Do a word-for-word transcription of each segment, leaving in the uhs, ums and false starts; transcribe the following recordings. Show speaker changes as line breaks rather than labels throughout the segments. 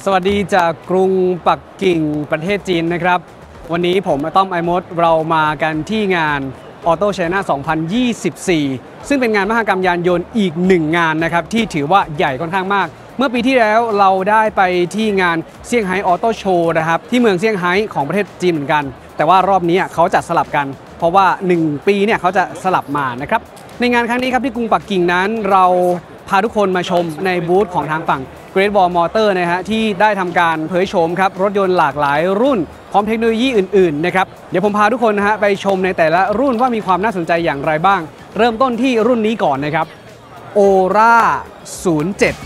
สวัสดีจากกรุงปักกิ่งประเทศจีนนะครับวันนี้ผมต้อมไอมดเรามากันที่งาน Auto China สองพันยี่สิบสี่ซึ่งเป็นงานมหกรรมยานยนต์อีกหนึ่งงานนะครับที่ถือว่าใหญ่ค่อนข้างมากเมื่อปีที่แล้วเราได้ไปที่งานเซี่ยงไฮ้ออโต้โชว์นะครับที่เมืองเซี่ยงไฮ้ของประเทศจีนเหมือนกันแต่ว่ารอบนี้เขาจัดสลับกันเพราะว่าหนึ่งปีเนี่ยเขาจะสลับมานะครับในงานครั้งนี้ครับที่กรุงปักกิ่งนั้นเราพาทุกคนมาชมในบูธของทางฝั่ง Great Wall Motor นะฮะที่ได้ทำการเผยโฉมครับรถยนต์หลากหลายรุ่นพร้อมเทคโนโลยีอื่นๆนะครับเดี๋ยวผมพาทุกคนนะฮะไปชมในแต่ละรุ่นว่ามีความน่าสนใจอย่างไรบ้างเริ่มต้นที่รุ่นนี้ก่อนนะครับ โอ อาร์ ศูนย์เจ็ด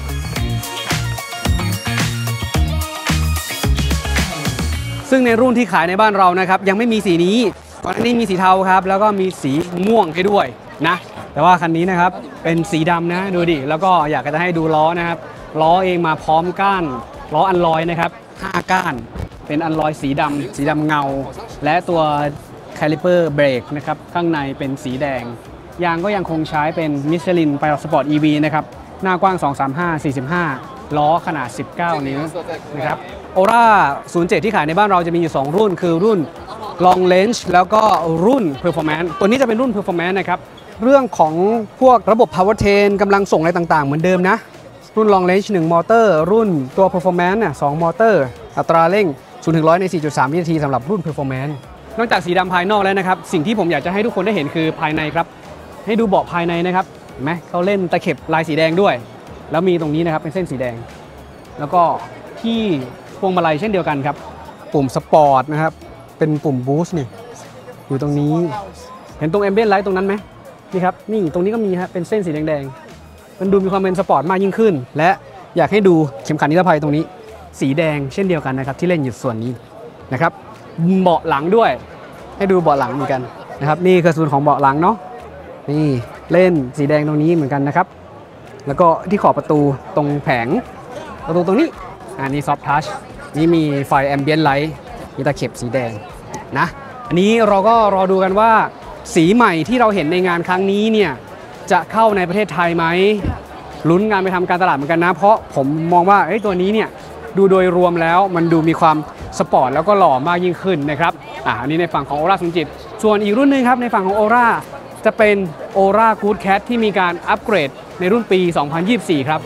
ซึ่งในรุ่นที่ขายในบ้านเรานะครับยังไม่มีสีนี้ก่อนหน้านี้มีสีเทาครับแล้วก็มีสีม่วงให้ด้วยนะแต่ว่าคันนี้นะครับเป็นสีดำนะดูดิแล้วก็อยากจะให้ดูล้อนะครับล้อเองมาพร้อมก้านล้ออัลลอยนะครับห้าก้านเป็นอัลลอยสีดำสีดำเงาและตัวแคลิเปอร์เบรกนะครับข้างในเป็นสีแดงยางก็ยังคงใช้เป็นมิชลินไพลอตสปอร์ต อี วี นะครับหน้ากว้างสองสามห้า สี่สิบห้าล้อขนาดสิบเก้านิ้วนะครับโอ อาร์ ศูนย์เจ็ด ที่ขายในบ้านเราจะมีอยู่สองรุ่นคือรุ่น Long Range แล้วก็รุ่น Performance ตัวนี้จะเป็นรุ่น Performance นะครับเรื่องของพวกระบบ Powertrain กำลังส่งอะไรต่างๆเหมือนเดิมนะรุ่น Long Range หนึ่งมอเตอร์รุ่นตัว Performance เนี่ยสองมอเตอร์อัตราเร่งศูนย์ถึงหนึ่งร้อยใน สี่จุดสาม วินาทีสำหรับรุ่น Performance นอกจากสีดำภายนอกแล้วนะครับสิ่งที่ผมอยากจะให้ทุกคนได้เห็นคือภายในครับให้ดูเบาะภายในนะครับเห็นไหมเขาเล่นตะเข็บลายสีแดงด้วยแล้วมีตรงนี้นะครับเป็นเส้นสีแดงแล้วก็ที่พวงมาลัยเช่นเดียวกันครับปุ่มสปอร์ตนะครับเป็นปุ่มบูสต์เนี่ยอยู่ตรงนี้เห็นตรง Ambient Light ตรงนั้นไหมนี่ครับนี่ตรงนี้ก็มีฮะเป็นเส้นสีแดงๆมันดูมีความเป็นสปอร์ตมากยิ่งขึ้นและอยากให้ดูเข็มขัดนิรภัยตรงนี้สีแดงเช่นเดียวกันนะครับที่เล่นอยู่ส่วนนี้นะครับเบาะหลังด้วยให้ดูเบาะหลังเหมือนกันนะครับนี่คือส่วนของเบาะหลังเนาะนี่เล่นสีแดงตรงนี้เหมือนกันนะครับแล้วก็ที่ขอบประตูตรงแผงประตูตรงนี้อันนี้ซอฟท์ทัชนี่มีไฟแอมเบียนไลท์มีตะเข็บสีแดงนะอันนี้เราก็รอดูกันว่าสีใหม่ที่เราเห็นในงานครั้งนี้เนี่ยจะเข้าในประเทศไทยไหมลุ้นงานไปทำการตลาดเหมือนกันนะเพราะผมมองว่าไอ้ตัวนี้เนี่ยดูโดยรวมแล้วมันดูมีความสปอร์ตแล้วก็หล่อมากยิ่งขึ้นนะครับอ่าอันนี้ในฝั่งของโอราศูนย์เจ็ดส่วนอีกรุ่นนึงครับในฝั่งของโอราจะเป็น โอ อาร์ Good Cat ที่มีการอัปเกรดในรุ่นปี สองพันยี่สิบสี่ ครับ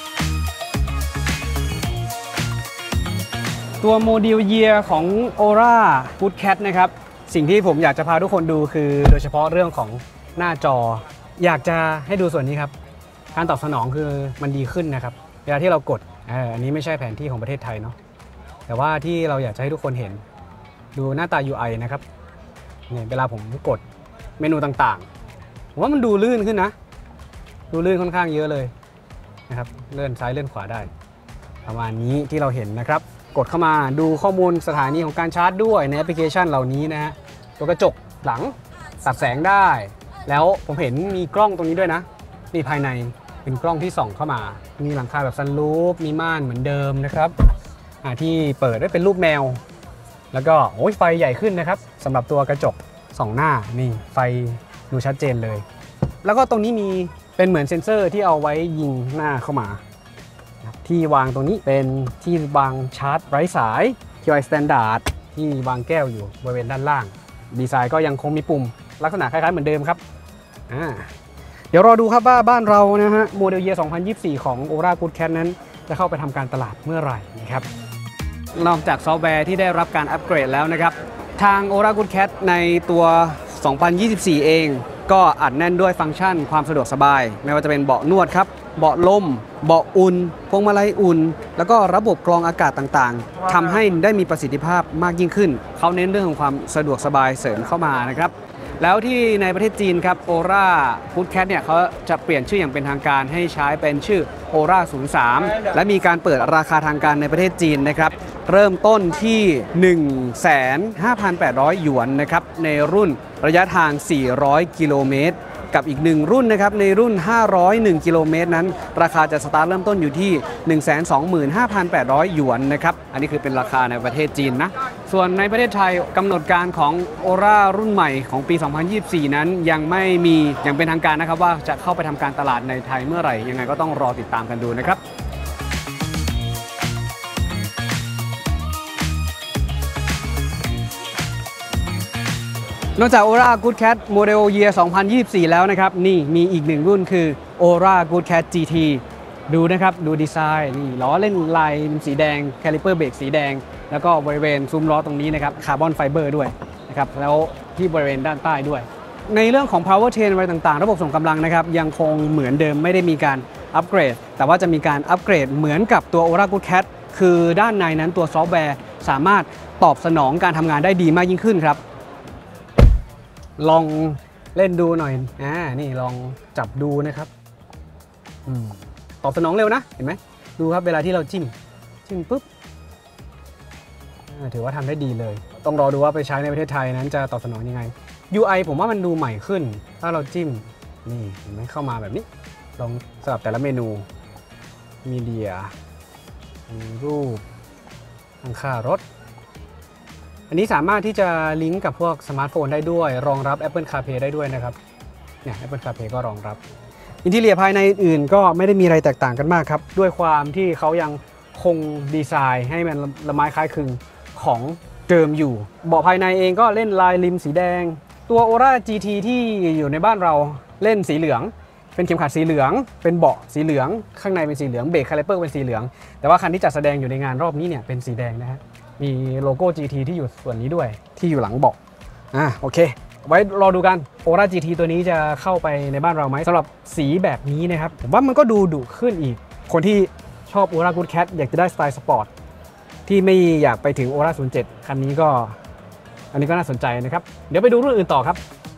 ตัวโมเดลเยียร์ของ โอ อาร์ Good Cat นะครับสิ่งที่ผมอยากจะพาทุกคนดูคือโดยเฉพาะเรื่องของหน้าจออยากจะให้ดูส่วนนี้ครับการตอบสนองคือมันดีขึ้นนะครับเวลาที่เรากดอันนี้ไม่ใช่แผนที่ของประเทศไทยเนาะแต่ว่าที่เราอยากจะให้ทุกคนเห็นดูหน้าตา ยู ไอ นะครับเนี่ยเวลาผมกดเมนูต่างๆผมว่ามันดูลื่นขึ้นนะดูลื่นค่อนข้างเยอะเลยนะครับเลื่อนซ้ายเลื่อนขวาได้ประมาณนี้ที่เราเห็นนะครับกดเข้ามาดูข้อมูลสถานีของการชาร์จด้วยในแอปพลิเคชันเหล่านี้นะฮะตัวกระจกหลังตัดแสงได้แล้วผมเห็นมีกล้องตรงนี้ด้วยนะนี่ภายในเป็นกล้องที่ส่องเข้ามามีหลังคาแบบซันรูฟมีม่านเหมือนเดิมนะครับที่เปิดได้เป็นรูปแมวแล้วก็โอ้ยไฟใหญ่ขึ้นนะครับสำหรับตัวกระจกส่องหน้านี่ไฟดูชัดเจนเลยแล้วก็ตรงนี้มีเป็นเหมือนเซ็นเซอร์ที่เอาไว้ยิงหน้าเข้ามาที่วางตรงนี้เป็นที่วางชาร์จไร้สาย คิว ไอ Standard ที่วางแก้วอยู่บริเวณด้านล่างดีไซน์ก็ยังคงมีปุ่มลักษณะคล้ายๆเหมือนเดิมครับอ่าเดี๋ยวรอดูครับว่าบ้านเรานะฮะโมเดลเยียร์ สองพันยี่สิบสี่ ของ โอ อาร์ Good Cat นั้นจะเข้าไปทำการตลาดเมื่อไหร่นะครับนอกจากซอฟต์แวร์ที่ได้รับการอัปเกรดแล้วนะครับทาง โอ อาร์ Good Cat ในตัว สองพันยี่สิบสี่ เองก็อัดแน่นด้วยฟังก์ชันความสะดวกสบายไม่ว่าจะเป็นเบาะนวดครับเบาะลมเบาะอุ่นพวงมาลัยอุ่นแล้วก็ระบบกรองอากาศต่างๆทำให้ได้มีประสิทธิภาพมากยิ่งขึ้นเขาเน้นเรื่องของความสะดวกสบายเสริมเข้ามานะครับแล้วที่ในประเทศจีนครับ โอ อาร์ Good Cat เนี่ยเขาจะเปลี่ยนชื่ออย่างเป็นทางการให้ใช้เป็นชื่อ โอ อาร์ ศูนย์สาม และมีการเปิดราคาทางการในประเทศจีนนะครับเริ่มต้นที่ หนึ่งแสนห้าพันแปดร้อย หยวนนะครับในรุ่นระยะทางสี่ร้อยกิโลเมตรกับอีกหนึ่งรุ่นนะครับในรุ่นห้าร้อยเอ็ดกิโลเมตรนั้นราคาจะสตาร์ทเริ่มต้นอยู่ที่ หนึ่งแสนสองหมื่นห้าพันแปดร้อย หยวนนะครับอันนี้คือเป็นราคาในประเทศจีนนะส่วนในประเทศไทยกำหนดการของ โอ อาร์ รุ่นใหม่ของปี สองพันยี่สิบสี่ นั้นยังไม่มีอย่างเป็นทางการนะครับว่าจะเข้าไปทำการตลาดในไทยเมื่อไหร่ยังไงก็ต้องรอติดตามกันดูนะครับนอกจาก Ora Good Cat Model Year สองพันยี่สิบสี่ แล้วนะครับนี่มีอีกหนึ่งรุ่นคือ Ora Good Cat จี ที ดูนะครับดูดีไซน์นี่ล้อเล่นลายสีแดงแคลิเปอร์เบรกสีแดงแล้วก็บริเวณซุ้มล้อตรงนี้นะครับคาร์บอนไฟเบอร์ด้วยนะครับแล้วที่บริเวณด้านใต้ด้วยในเรื่องของ power train อะไรต่างๆระบบส่งกำลังนะครับยังคงเหมือนเดิมไม่ได้มีการอัปเกรดแต่ว่าจะมีการอัปเกรดเหมือนกับตัว Ora Good Cat คือด้านในนั้นตัวซอฟต์แวร์สามารถตอบสนองการทำงานได้ดีมากยิ่งขึ้นครับลองเล่นดูหน่อยอ่านี่ลองจับดูนะครับอตอบสนองเร็วนะเห็นไหมดูครับเวลาที่เราจิ้มจิ้มปุ๊บถือว่าทำได้ดีเลยต้องรอดูว่าไปใช้ในประเทศไทยนั้นจะตอบสนองยังไง ยู ไอ ผมว่ามันดูใหม่ขึ้นถ้าเราจิ้มนี่เห็นไหมเข้ามาแบบนี้ลองสลับแต่ละเมนูมีเดียมีรูปทางค่ารถอันนี้สามารถที่จะลิงก์กับพวกสมาร์ทโฟนได้ด้วยรองรับ Apple CarPlay ได้ด้วยนะครับเนี่ย Apple CarPlay ก็รองรับอินทีเรียภายในอื่นก็ไม่ได้มีอะไรแตกต่างกันมากครับด้วยความที่เขายังคงดีไซน์ให้มันละไม้คล้ายคลึงของเดิมอยู่เบาะภายในเองก็เล่นลายริมสีแดงตัว Ora จี ที ที่อยู่ในบ้านเราเล่นสีเหลืองเป็นเข็มขัดสีเหลืองเป็นเบาะสีเหลืองข้างในเป็นสีเหลืองเบรกคาลิเปอร์เป็นสีเหลืองแต่ว่าคันที่จัดแสดงอยู่ในงานรอบนี้เนี่ยเป็นสีแดงนะฮะมีโลโก้ จี ที ที่อยู่ส่วนนี้ด้วยที่อยู่หลังเบาะอ่ะโอเคไว้รอดูกัน Ora จี ที ตัวนี้จะเข้าไปในบ้านเราไหมสำหรับสีแบบนี้นะครับผมว่ามันก็ดูดุขึ้นอีกคนที่ชอบ Ora Good Cat อยากจะได้สไตล์สปอร์ตที่ไม่อยากไปถึง Ora ศูนย์เจ็ดคันนี้ก็อันนี้ก็น่าสนใจนะครับเดี๋ยวไปดูรุ่นอื่นต่อครับ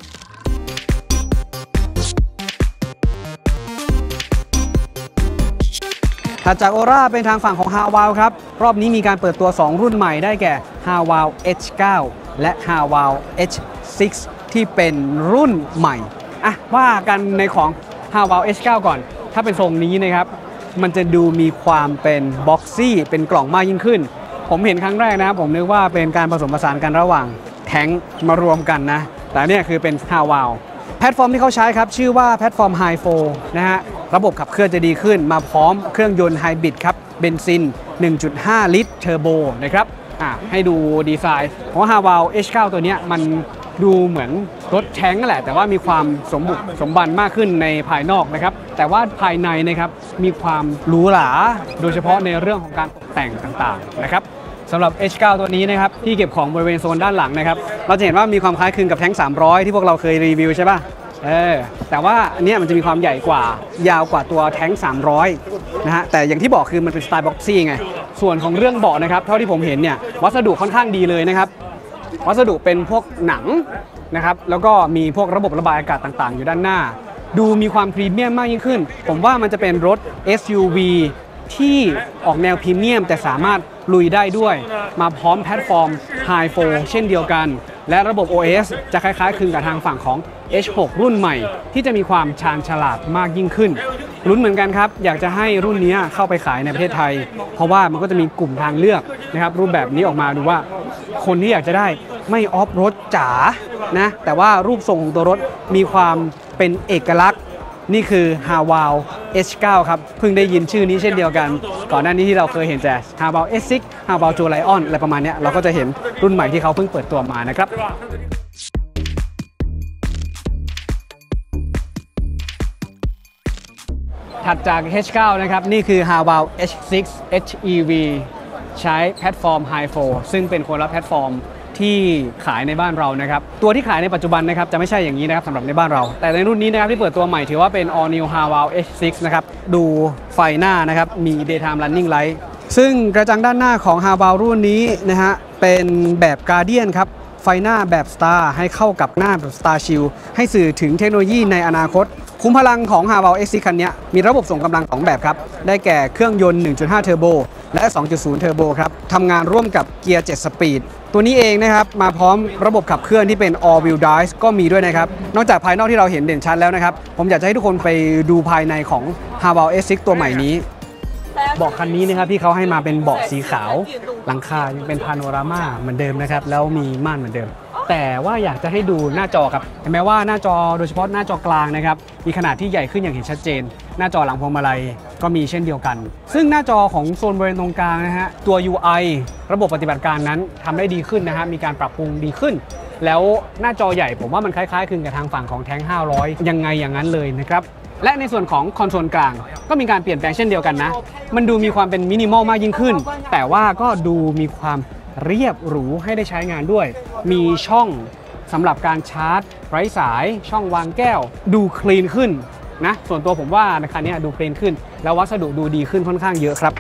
ถัดจาก Ora เป็นทางฝั่งของ Haval ครับรอบนี้มีการเปิดตัวสองรุ่นใหม่ได้แก่ Haval เอช ไนน์ และ Haval เอช ซิกซ์ ที่เป็นรุ่นใหม่อ่ะว่ากันในของ Haval เอช ไนน์ ก่อนถ้าเป็นทรงนี้นะครับมันจะดูมีความเป็นบ็อกซี่เป็นกล่องมากยิ่งขึ้นผมเห็นครั้งแรกนะผมนึกว่าเป็นการผสมผสานกันระหว่างแท้งมารวมกันนะแต่เนี่ยคือเป็น Haval แพลตฟอร์มที่เขาใช้ครับชื่อว่าแพลตฟอร์ม ไฮโฟ นะฮะระบบขับเคลื่อนจะดีขึ้นมาพร้อมเครื่องยนต์ไฮบริดครับเบนซิน หนึ่งจุดห้า ลิตรเทอร์โบนะครับอ่ะให้ดูดีไซน์ของ Haval เอช ไนน์ ตัวนี้มันดูเหมือนรถแท้งนั่นแหละแต่ว่ามีความสมบุกสมบันมากขึ้นในภายนอกนะครับแต่ว่าภายในนะครับมีความหรูหราโดยเฉพาะในเรื่องของการตกแต่งต่างๆนะครับสำหรับ เอช ไนน์ ตัวนี้นะครับที่เก็บของบริเวณโซนด้านหลังนะครับเราจะเห็นว่ามีความคล้ายคลึงกับแท้งสามร้อยที่พวกเราเคยรีวิวใช่ป่ะเออแต่ว่าอันนี้มันจะมีความใหญ่กว่ายาวกว่าตัวแท้งสามร้อยนะฮะแต่อย่างที่บอกคือมันเป็นสไตล์บ็อกซี่ไงส่วนของเรื่องเบาะนะครับเท่าที่ผมเห็นเนี่ยวัสดุค่อนข้างดีเลยนะครับวัสดุเป็นพวกหนังนะครับแล้วก็มีพวกระบบระบายอากาศต่างๆอยู่ด้านหน้าดูมีความพรีเมียมมากยิ่งขึ้นผมว่ามันจะเป็นรถ เอส ยู วี ที่ออกแนวพรีเมียมแต่สามารถลุยได้ด้วยมาพร้อมแพลตฟอร์ม ไฮโฟ เช่นเดียวกันและระบบ โอ เอส จะคล้ายๆคลึงกับทางฝั่งของ เอช หก รุ่นใหม่ที่จะมีความชาญฉลาดมากยิ่งขึ้นลุ้นเหมือนกันครับอยากจะให้รุ่นนี้เข้าไปขายในประเทศไทยเพราะว่ามันก็จะมีกลุ่มทางเลือกนะครับรูปแบบนี้ออกมาดูว่าคนที่อยากจะได้ไม่ออฟโรดจ๋านะแต่ว่ารูปทรงของตัวรถมีความเป็นเอกลักษณ์นี่คือ Haval เอช ไนน์ ครับเพิ่งได้ยินชื่อนี้เช่นเดียวกันก่อนหน้านี้ที่เราเคยเห็นแต่ Haval เอช ซิกซ์ Haval Joe Lion อะไรประมาณนี้เราก็จะเห็นรุ่นใหม่ที่เขาเพิ่งเปิดตัวมานะครับถัดจาก เอช ไนน์ นะครับนี่คือ Haval เอช ซิกซ์ เอช อี วี ใช้แพลตฟอร์ม ไฮโฟ ซึ่งเป็นคนละแพลตฟอร์มที่ขายในบ้านเรานะครับตัวที่ขายในปัจจุบันนะครับจะไม่ใช่อย่างนี้นะครับสำหรับในบ้านเราแต่ในรุ่นนี้นะครับที่เปิดตัวใหม่ถือว่าเป็น All New Haval เอช ซิกซ์ นะครับดูไฟหน้านะครับมี Daytime Running Light ซึ่งกระจังด้านหน้าของ Haval รุ่นนี้นะฮะเป็นแบบ Guardian ครับไฟหน้าแบบ Star ให้เข้ากับหน้าแบบ Star Shield ให้สื่อถึงเทคโนโลยีในอนาคตคุ้มพลังของ Haval เอช ซิกซ์ คันนี้มีระบบส่งกำลังสองแบบครับได้แก่เครื่องยนต์ หนึ่งจุดห้า เทอร์โบและ สองจุดศูนย์ เทอร์โบครับทำงานร่วมกับเกียร์เจ็ดสปีดตัวนี้เองนะครับมาพร้อมระบบขับเคลื่อนที่เป็น All Wheel Drive ก็มีด้วยนะครับนอกจากภายนอกที่เราเห็นเด่นชัดแล้วนะครับผมอยากจะให้ทุกคนไปดูภายในของ Haval เอช ซิกซ์ ตัวใหม่นี้เบาะคันนี้นะครับที่เขาให้มาเป็นเบาะสีขาวหลังคายังเป็นพาโนรามาเหมือนเดิมนะครับแล้วมีม่านเหมือนเดิมแต่ว่าอยากจะให้ดูหน้าจอครับเห็นไหมว่าหน้าจอโดยเฉพาะหน้าจอกลางนะครับมีขนาดที่ใหญ่ขึ้นอย่างเห็นชัดเจนหน้าจอหลังพวงมาลัยก็มีเช่นเดียวกันซึ่งหน้าจอของโซนบริเวณตรงกลางนะฮะตัว ยู ไอ ระบบปฏิบัติการนั้นทำได้ดีขึ้นนะฮะมีการปรับปรุงดีขึ้นแล้วหน้าจอใหญ่ผมว่ามันคล้ายๆคลึงกับทางฝั่งของแท้งห้าร้อยยังไงอย่างนั้นเลยนะครับและในส่วนของคอนโซลกลางก็มีการเปลี่ยนแปลงเช่นเดียวกันนะมันดูมีความเป็นมินิมอลมากยิ่งขึ้นแต่ว่าก็ดูมีความเรียบหรูให้ได้ใช้งานด้วยมีช่องสำหรับการชาร์จไร้สายช่องวางแก้วดูคลีนขึ้นนะส่วนตัวผมว่าในคันนี้ดูคลีนขึ้นแล้ววัสดุดูดีขึ้นค่อนข้างเยอะครับ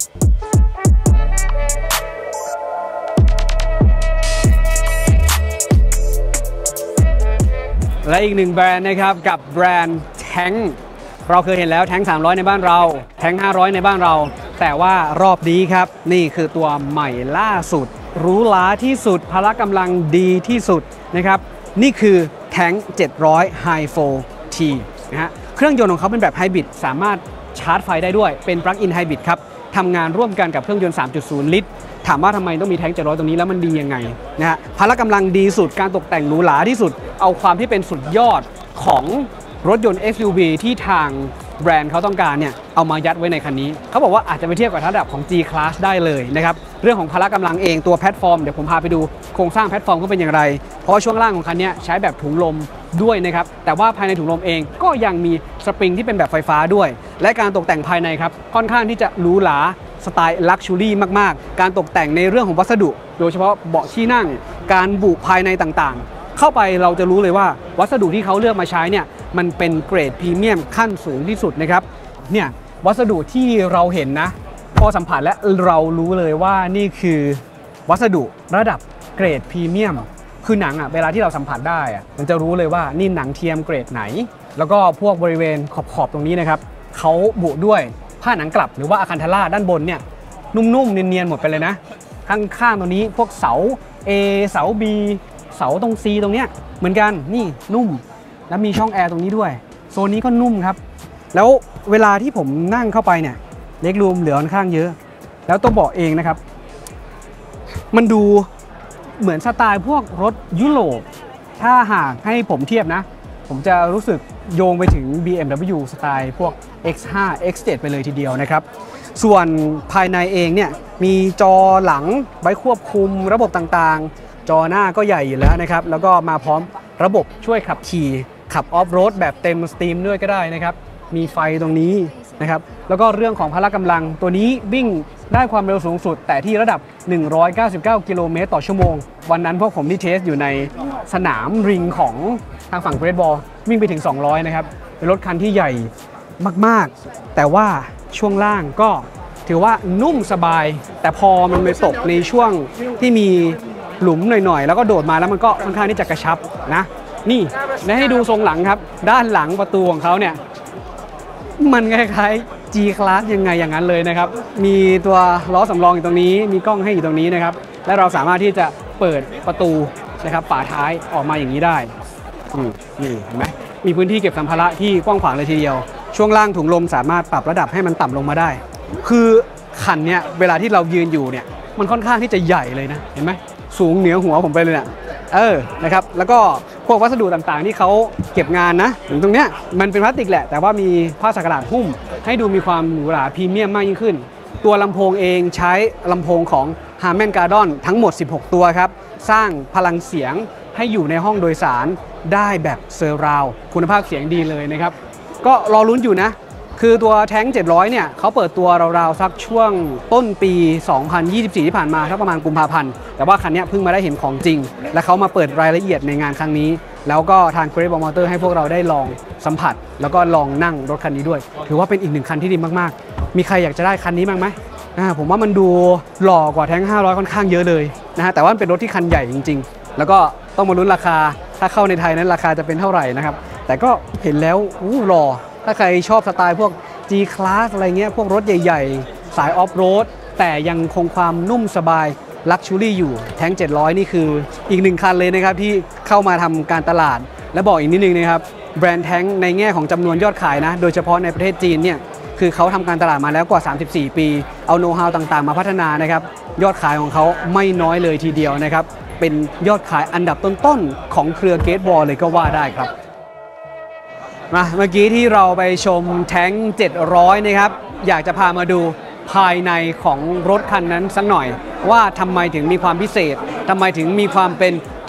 และอีกหนึ่งแบรนด์นะครับกับแบรนด์แท้งเราเคยเห็นแล้วแท้งสามร้อยในบ้านเราแท้งห้าร้อยในบ้านเราแต่ว่ารอบนี้ครับนี่คือตัวใหม่ล่าสุดหรูหราที่สุดพละกำลังดีที่สุดนะครับนี่คือแท้งเจ็ดร้อย Highโฟร์ ที นะฮะเครื่องยนต์ของเขาเป็นแบบไฮบริดสามารถชาร์จไฟได้ด้วยเป็นปลั๊กอินไฮบริดครับทำงานร่วมกันกับเครื่องยนต์ สามจุดศูนย์ ลิตรถามว่าทำไมต้องมีแท้งเจ็ดร้อยตรงนี้แล้วมันดียังไงนะฮะพละกำลังดีสุดการตกแต่งหรูหราที่สุดเอาความที่เป็นสุดยอดของรถยนต์ เอส ยู วี ที่ทางแบรนด์เขาต้องการเนี่ยเอามายัดไว้ในคันนี้เขาบอกว่าอาจจะไปเทียบกับระดับของ G Class ได้เลยนะครับเรื่องของพละกำลังเองตัวแพลตฟอร์มเดี๋ยวผมพาไปดูโครงสร้างแพลตฟอร์มก็เป็นอย่างไรเพราะว่าช่วงล่างของคันนี้ใช้แบบถุงลมด้วยนะครับแต่ว่าภายในถุงลมเองก็ยังมีสปริงที่เป็นแบบไฟฟ้าด้วยและการตกแต่งภายในครับค่อนข้างที่จะหรูหราสไตล์ลักชัวรี่มากๆการตกแต่งในเรื่องของวัสดุโดยเฉพาะเบาะที่นั่งการบุภายในต่างๆเข้าไปเราจะรู้เลยว่าวัสดุที่เขาเลือกมาใช้เนี่ยมันเป็นเกรดพรีเมียมขั้นสูงที่สุดนะครับเนี่ยวัสดุที่เราเห็นนะพอสัมผัสและเรารู้เลยว่านี่คือวัสดุระดับเกรดพรีเมียมคือหนังอ่ะเวลาที่เราสัมผัสได้อ่ะมันจะรู้เลยว่านี่หนังเทียมเกรดไหนแล้วก็พวกบริเวณขอบๆตรงนี้นะครับเขาบุด้วยผ้าหนังกลับหรือว่าอะคันทาร่าด้านบนเนี่ยนุ่มๆเนียนๆหมดไปเลยนะข้างๆตรงนี้พวกเสา A เสา B เสาตรง C ตรงเนี้ยเหมือนกันนี่นุ่มแล้วมีช่องแอร์ตรงนี้ด้วยโซนนี้ก็นุ่มครับแล้วเวลาที่ผมนั่งเข้าไปเนี่ยเล็กรูมเหลือค่อนข้างเยอะแล้วตัวเบาะเองนะครับมันดูเหมือนสไตล์พวกรถยุโรปถ้าหากให้ผมเทียบนะผมจะรู้สึกโยงไปถึง บี เอ็ม ดับเบิลยู สไตล์พวก เอ็กซ์ ห้า เอ็กซ์ เจ็ด ไปเลยทีเดียวนะครับส่วนภายในเองเนี่ยมีจอหลังไว้ควบคุมระบบต่างๆจอหน้าก็ใหญ่อยู่แล้วนะครับแล้วก็มาพร้อมระบบช่วยขับขี่ขับออฟโรดแบบเต็มสตรีมด้วยก็ได้นะครับมีไฟตรงนี้นะครับแล้วก็เรื่องของพละกำลังตัวนี้วิ่งได้ความเร็วสูงสุดแต่ที่ระดับหนึ่งร้อยเก้าสิบเก้ากิโลเมตรต่อชั่วโมงวันนั้นพวกผมที่เทสอยู่ในสนามริงของทางฝั่งเกรทบอลวิ่งไปถึงสองร้อยนะครับเป็นรถคันที่ใหญ่มากๆแต่ว่าช่วงล่างก็ถือว่านุ่มสบายแต่พอมันไปตกในช่วงที่มีหลุมหน่อยๆแล้วก็โดดมาแล้วมันก็ค่อนข้างที่จะกระชับนะนี่และให้ดูทรงหลังครับด้านหลังประตูของเขาเนี่ยมันคล้ายๆ G Class ยังไงอย่างนั้นเลยนะครับมีตัวล้อสำรองอยู่ตรงนี้มีกล้องให้อยู่ตรงนี้นะครับและเราสามารถที่จะเปิดประตูนะครับฝาท้ายออกมาอย่างนี้ได้นี่เห็นไหมมีพื้นที่เก็บสัมภาระที่กว้างขวางเลยทีเดียวช่วงล่างถุงลมสามารถปรับระดับให้มันต่ำลงมาได้คือคันเนี้ยเวลาที่เรายืนอยู่เนี่ยมันค่อนข้างที่จะใหญ่เลยนะเห็นไหมสูงเหนือหัวผมไปเลยเนี่ยเออนะครับแล้วก็พวกวัสดุต่างๆที่เขาเก็บงานนะถึงตรงเนี้ยมันเป็นพลาสติกแหละแต่ว่ามีผ้าสักหลาดหุ้มให้ดูมีความหรูหราพรีเมียมมากยิ่งขึ้นตัวลำโพงเองใช้ลำโพงของ Harman Kardon ทั้งหมดสิบหกตัวครับสร้างพลังเสียงให้อยู่ในห้องโดยสารได้แบบเซอร์ราวด์คุณภาพเสียงดีเลยนะครับก็รอลุ้นอยู่นะคือตัวแท้งเจ็ดร้อยเนี่ยเขาเปิดตัวราวๆสักช่วงต้นปีสองพันยี่สิบสี่ที่ผ่านมาสักประมาณกุมภาพันธ์แต่ว่าคันนี้เพิ่งมาได้เห็นของจริงและเขามาเปิดรายละเอียดในงานครั้งนี้แล้วก็ทาง Great Wall Motor ให้พวกเราได้ลองสัมผัสแล้วก็ลองนั่งรถคันนี้ด้วยถือว่าเป็นอีกหนึ่งคันที่ดีมากๆมีใครอยากจะได้คันนี้บ้างไหมผมว่ามันดูหล่อกว่าแท้งห้าร้อยค่อนข้างเยอะเลยนะฮะแต่ว่าเป็นรถที่คันใหญ่จริงๆแล้วก็ต้องมาลุ้นราคาถ้าเข้าในไทยนั้นราคาจะเป็นเท่าไหร่นะครับแต่ก็เห็นแล้วอู้หล่อถ้าใครชอบสไตล์พวกG Class อะไรเงี้ยพวกรถใหญ่ๆสายออฟโรดแต่ยังคงความนุ่มสบายลักชัวรี่อยู่แท้งเจ็ดร้อยนี่คืออีกหนึ่งคันเลยนะครับที่เข้ามาทำการตลาดและบอกอีกนิดนึงนะครับแบรนด์แท้งในแง่ของจำนวนยอดขายนะโดยเฉพาะในประเทศจีนเนี่ยคือเขาทำการตลาดมาแล้วกว่าสามสิบสี่ปีเอาโน้ตฮาวต่างๆมาพัฒนานะครับยอดขายของเขาไม่น้อยเลยทีเดียวนะครับเป็นยอดขายอันดับต้นๆของเครือเกรทวอลเลยก็ว่าได้ครับมาเมื่อกี้ที่เราไปชมแท้งเจ็ดร้อยนะครับอยากจะพามาดูภายในของรถคันนั้นสักหน่อยว่าทำไมถึงมีความพิเศษทำไมถึงมีความเป็น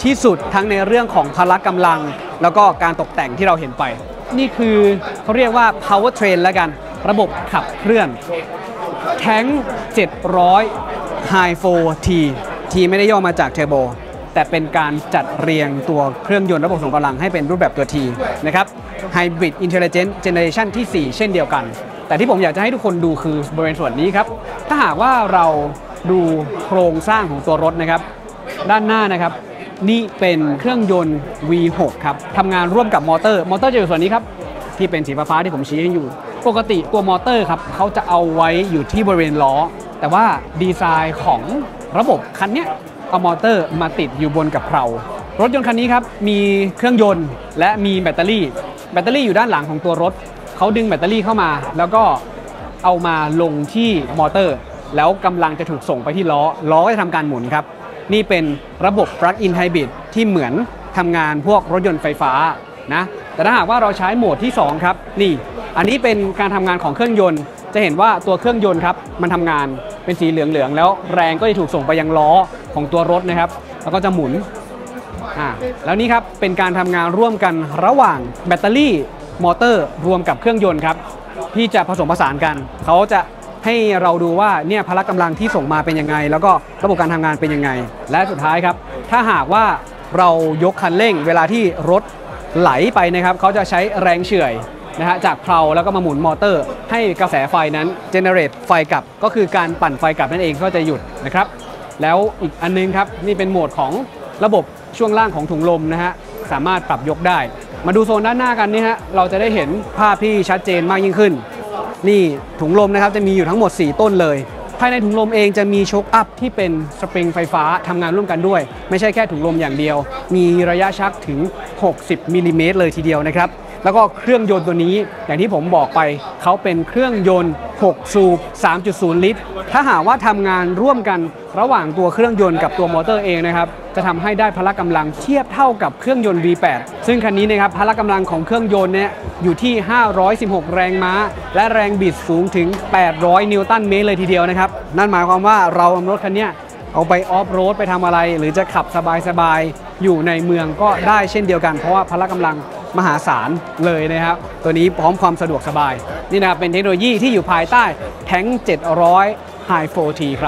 ที่สุดทั้งในเรื่องของพละกำลังแล้วก็การตกแต่งที่เราเห็นไปนี่คือเขาเรียกว่า power train แล้วกันระบบขับเคลื่อนแท้งเจ็ดร้อย High โฟร์ ที ทีไม่ได้ย่อมาจากเทอร์โบแต่เป็นการจัดเรียงตัวเครื่องยนต์ระบบส่งกำลังให้เป็นรูปแบบตัว T นะครับ Hybrid Intelligent Generation ที่ สี่ เช่นเดียวกันแต่ที่ผมอยากจะให้ทุกคนดูคือบริเวณส่วนนี้ครับถ้าหากว่าเราดูโครงสร้างของตัวรถนะครับด้านหน้านะครับนี่เป็นเครื่องยนต์ วี หก ครับทำงานร่วมกับมอเตอร์มอเตอร์จะอยู่ส่วนนี้ครับที่เป็นสีฟ้าๆที่ผมชี้ให้อยู่ปกติตัวมอเตอร์ครับเขาจะเอาไว้อยู่ที่บริเวณล้อแต่ว่าดีไซน์ของระบบคันนี้เอามอเตอร์มาติดอยู่บนกับเพลารถยนต์คันนี้ครับมีเครื่องยนต์และมีแบตเตอรี่แบตเตอรี่อยู่ด้านหลังของตัวรถเขาดึงแบตเตอรี่เข้ามาแล้วก็เอามาลงที่มอเตอร์แล้วกำลังจะถูกส่งไปที่ล้อล้อก็จะทำการหมุนครับนี่เป็นระบบ Plug-in Hybrid ที่เหมือนทำงานพวกรถยนต์ไฟฟ้านะแต่ถ้าหากว่าเราใช้โหมดที่สองครับนี่อันนี้เป็นการทำงานของเครื่องยนต์จะเห็นว่าตัวเครื่องยนต์ครับมันทำงานเป็นสีเหลืองๆแล้วแรงก็จะถูกส่งไปยังล้อของตัวรถนะครับแล้วก็จะหมุนอ่าแล้วนี่ครับเป็นการทำงานร่วมกันระหว่างแบตเตอรี่มอเตอร์รวมกับเครื่องยนต์ครับที่จะผสมผสานกันเขาจะให้เราดูว่าเนี่ยพละกำลังที่ส่งมาเป็นยังไงแล้วก็ระบบการทำงานเป็นยังไงและสุดท้ายครับถ้าหากว่าเรายกคันเร่งเวลาที่รถไหลไปนะครับเขาจะใช้แรงเฉื่อยนะฮะจากเพลาแล้วก็มาหมุนมอเตอร์ให้กระแสไฟนั้นเจเนเรตไฟกลับก็คือการปั่นไฟกลับนั่นเองก็จะหยุดนะครับแล้วอีกอันนึงครับนี่เป็นโหมดของระบบช่วงล่างของถุงลมนะฮะสามารถปรับยกได้มาดูโซนด้านหน้ากันนี่ฮะเราจะได้เห็นภาพที่ชัดเจนมากยิ่งขึ้นนี่ถุงลมนะครับจะมีอยู่ทั้งหมดสี่ต้นเลยภายในถุงลมเองจะมีโชคอัพที่เป็นสปริงไฟฟ้าทำงานร่วมกันด้วยไม่ใช่แค่ถุงลมอย่างเดียวมีระยะชักถึงหกสิบมิลลิเมตรเลยทีเดียวนะครับแล้วก็เครื่องยนต์ตัวนี้อย่างที่ผมบอกไปเขาเป็นเครื่องยนต์หกสูบ สามจุดศูนย์ ลิตรถ้าหากว่าทำงานร่วมกันระหว่างตัวเครื่องยนต์กับตัวมอเตอร์เองนะครับจะทำให้ได้พละกำลังเทียบเท่ากับเครื่องยนต์ วี แปด ซึ่งคันนี้นะครับพละกำลังของเครื่องยนต์เนี่ยอยู่ที่ห้าร้อยสิบหกแรงม้าและแรงบิดสูงถึงแปดร้อยนิวตันเมตรเลยทีเดียวนะครับนั่นหมายความว่าเราเอารถคันนี้เอาไปออฟโรดไปทำอะไรหรือจะขับสบายๆอยู่ในเมืองก็ได้เช่นเดียวกันเพราะว่าพละกำลังมหาศาลเลยนะครับตัวนี้พร้อมความสะดวกสบายนี่นะครับเป็นเทคโนโลยีที่อยู่ภายใต้แท้งเจ็ดร้อย High โฟร์ ที ครับ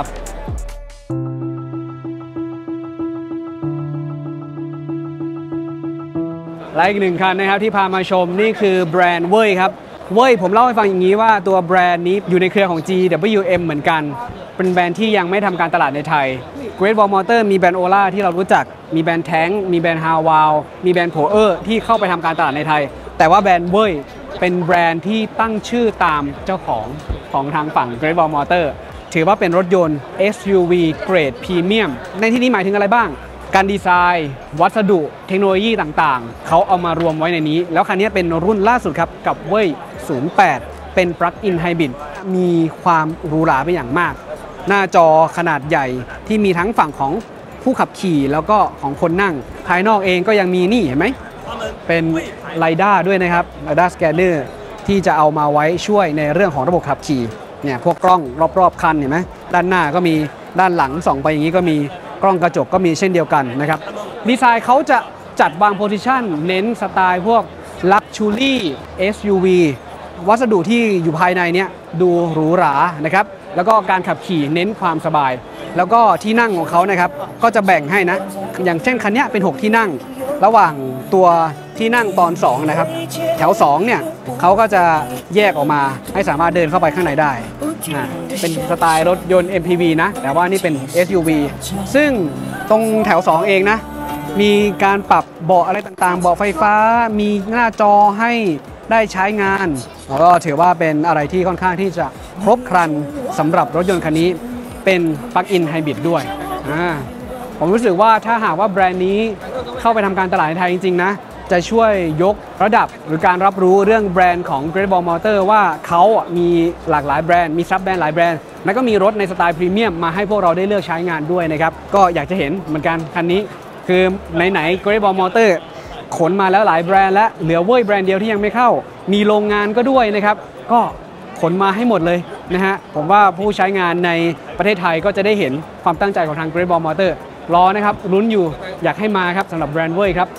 และอีกหนึ่งคันนะครับที่พามาชมนี่คือแบรนด์เว่ยครับเว่ยผมเล่าให้ฟังอย่างนี้ว่าตัวแบรนด์นี้อยู่ในเครือของ จี ดับเบิลยู เอ็ม เหมือนกันเป็นแบรนด์ที่ยังไม่ทำการตลาดในไทย Great Wall Motor มีแบรนด์โอล่าที่เรารู้จักมีแบรนด์แท้งมีแบรนด์ฮาวาวมีแบรนด์โผเออร์ที่เข้าไปทำการตลาดในไทยแต่ว่าแบรนด์เว่ยเป็นแบรนด์ที่ตั้งชื่อตามเจ้าของของทางฝั่ง Great Wall Motor ถือว่าเป็นรถยนต์ เอส ยู วี เกรดพรีเมียมในที่นี้หมายถึงอะไรบ้างการดีไซน์วัสดุเทคโนโลยีต่างๆเขาเอามารวมไว้ในนี้แล้วคันนี้เป็นรุ่นล่าสุดครับกับเว่ยศูนย์แปดเป็น Plug-in Hybrid มีความหรูหราไปอย่างมากหน้าจอขนาดใหญ่ที่มีทั้งฝั่งของผู้ขับขี่แล้วก็ของคนนั่งภายนอกเองก็ยังมีนี่เห็นไหมเป็นไรด้าด้วยนะครับไรด้าสแกนเนอร์ที่จะเอามาไว้ช่วยในเรื่องของระบบขับขี่เนี่ยพวกกล้องรอบๆคันเห็นไหมด้านหน้าก็มีด้านหลังส่องไปอย่างนี้ก็มีกล้องกระจกก็มีเช่นเดียวกันนะครับดีไซน์เขาจะจัดวางโพซิชันเน้นสไตล์พวก Luxury เอส ยู วี วัสดุที่อยู่ภายในเนี้ยดูหรูหรานะครับแล้วก็การขับขี่เน้นความสบายแล้วก็ที่นั่งของเขานะครับก็จะแบ่งให้นะอย่างเช่นคันนี้เป็นหกที่นั่งระหว่างตัวที่นั่งตอนสองนะครับแถวสองเนี่ยเขาก็จะแยกออกมาให้สามารถเดินเข้าไปข้างในได้เป็นสไตล์รถยนต์ เอ็ม พี วี นะแต่ว่านี่เป็น เอส ยู วี ซึ่งตรงแถวสองเองนะมีการปรับเบาะอะไรต่างๆเบาะไฟฟ้ามีหน้าจอให้ได้ใช้งานแล้วก็ถือว่าเป็นอะไรที่ค่อนข้างที่จะครบครันสำหรับรถยนต์คันนี้เป็น Plug-in Hybrid ด้วยผมรู้สึกว่าถ้าหากว่าแบรนด์นี้เข้าไปทำการตลาดในไทยจริงๆนะจะช่วยยกระดับหรือการรับรู้เรื่องแบรนด์ของ Great Wall Motor ว่าเขามีหลากหลายแบรนด์มีซับแบรนด์หลายแบรนด์แล้วก็มีรถในสไตล์พรีเมียมมาให้พวกเราได้เลือกใช้งานด้วยนะครับก็อยากจะเห็นเหมือนกันคันนี้คือไหนๆ Great Wall Motor ขนมาแล้วหลายแบรนด์และเหลือเว่ยแบรนด์เดียวที่ยังไม่เข้ามีโรงงานก็ด้วยนะครับก็ขนมาให้หมดเลยนะฮะผมว่าผู้ใช้งานในประเทศไทยก็จะได้เห็นความตั้งใจของทาง Great Wall Motor รอนะครับลุ้นอยู่อยากให้มาครับสำหรับแบรนด์เว่ยครับ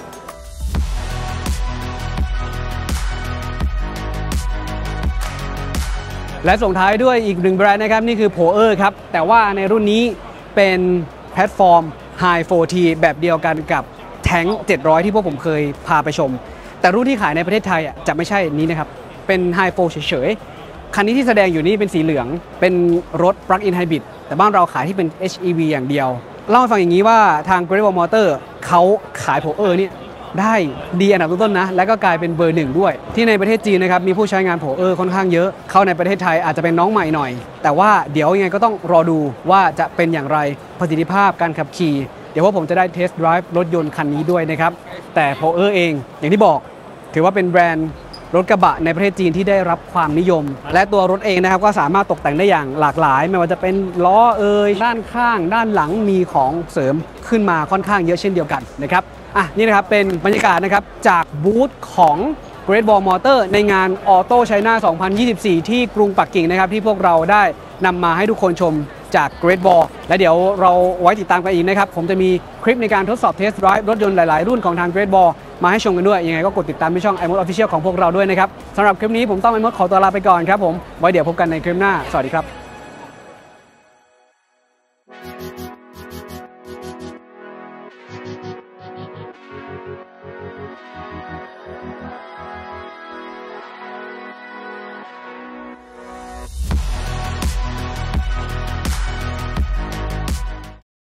และส่งท้ายด้วยอีกหนึ่งแบรนด์นะครับนี่คือโพเออร์ครับแต่ว่าในรุ่นนี้เป็นแพลตฟอร์ม High โฟร์ ที แบบเดียวกันกับแทงเจ็ดร้อยที่พวกผมเคยพาไปชมแต่รุ่นที่ขายในประเทศไทยอ่ะจะไม่ใช่นี้นะครับเป็น High โฟร์ เฉยๆคันนี้ที่แสดงอยู่นี่เป็นสีเหลืองเป็นรถ Plug-in Hybrid แต่บ้านเราขายที่เป็น เอช อี วี อย่างเดียวเล่าให้ฟังอย่างนี้ว่าทาง Great Wall Motor เขาขายโพเออร์เนี่ยได้ดีอันดับต้นๆนะและก็กลายเป็นเบอร์หนึ่งด้วยที่ในประเทศจีนนะครับมีผู้ใช้งานโพเออร์ค่อนข้างเยอะเข้าในประเทศไทยอาจจะเป็นน้องใหม่หน่อยแต่ว่าเดี๋ยวยังไงก็ต้องรอดูว่าจะเป็นอย่างไรประสิทธิภาพการขับขี่เดี๋ยวว่าผมจะได้เทสต์ไดรฟ์รถยนต์คันนี้ด้วยนะครับแต่โพเออร์เองอย่างที่บอกถือว่าเป็นแบรนด์รถกระบะในประเทศจีนที่ได้รับความนิยมและตัวรถเองนะครับก็สามารถตกแต่งได้อย่างหลากหลายไม่ว่าจะเป็นล้อเอ่ยด้านข้างด้านหลังมีของเสริมขึ้นมาค่อนข้างเยอะเช่นเดียวกันนะครับอ่ะนี่นะครับเป็นบรรยากาศนะครับจากบูธของ Great Wall Motor ในงาน Auto China สองพันยี่สิบสี่ที่กรุงปักกิ่งนะครับที่พวกเราได้นำมาให้ทุกคนชมจาก Great Wall และเดี๋ยวเราไว้ติดตามกันอีกนะครับผมจะมีคลิปในการทดสอบเทสต์ไดรฟ์รถยนต์หลายๆรุ่นของทาง Great Wall มาให้ชมกันด้วยยังไงก็กดติดตามที่ช่อง iMode Official ของพวกเราด้วยนะครับสำหรับคลิปนี้ผมต้อง iMode ขอตัวลาไปก่อนครับผมไว้เดี๋ยวพบกันในคลิปหน้าสวัสดีครับ